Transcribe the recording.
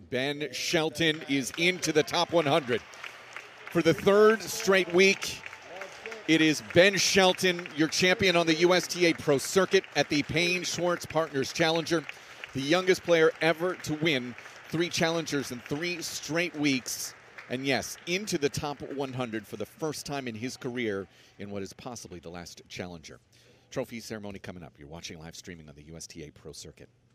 Ben Shelton is into the top 100. For the third straight week, it is Ben Shelton, your champion on the USTA Pro Circuit at the Payne Schwartz Partners Challenger, the youngest player ever to win 3 challengers in 3 straight weeks. And yes, into the top 100 for the first time in his career in what is possibly the last challenger. Trophy ceremony coming up. You're watching live streaming on the USTA Pro Circuit.